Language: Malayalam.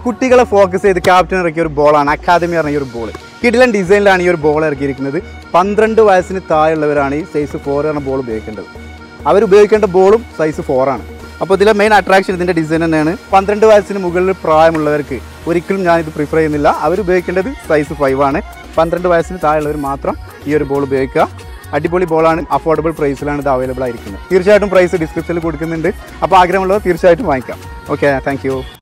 കുട്ടികളെ ഫോക്കസ് ചെയ്ത് ക്യാപ്റ്റൻ ഇറക്കിയ ഒരു ബോളാണ് അക്കാദമി പറഞ്ഞ ഈ ഒരു ബോൾ. കിഡിലൻ ഡിസൈനിലാണ് ഈ ഒരു ബോൾ ഇറക്കിയിരിക്കുന്നത്. 12 വയസ്സിന് താഴെയുള്ളവരാണ് ഈ സൈസ് 4 എന്ന ബോൾ ഉപയോഗിക്കേണ്ടത്. അവരുപയോഗിക്കേണ്ട ബോളും സൈസ് 4 ആണ്. അപ്പോൾ ഇതിലെ മെയിൻ അട്രാക്ഷൻ ഇതിൻ്റെ ഡിസൈൻ തന്നെയാണ്. 12 വയസ്സിന് മുകളിൽ പ്രായമുള്ളവർക്ക് ഒരിക്കലും ഞാനിത് പ്രിഫർ ചെയ്യുന്നില്ല. അവരുപയോഗിക്കേണ്ടത് സൈസ് 5 ആണ്. 12 വയസ്സിന് താഴെയുള്ളവർ മാത്രം ഈ ഒരു ബോൾ ഉപയോഗിക്കുക. അടിപൊളി ബോളാണ്. അഫോർഡബിൾ പ്രൈസിലാണ് ഇത് അവൈലബിൾ ആയിരിക്കുന്നത്. തീർച്ചയായിട്ടും പ്രൈസ് ഡിസ്ക്രിപ്ഷനിൽ കൊടുക്കുന്നുണ്ട്. അപ്പോൾ ആഗ്രഹമുള്ളവർ തീർച്ചയായിട്ടും വാങ്ങിക്കാം. Okay, thank U.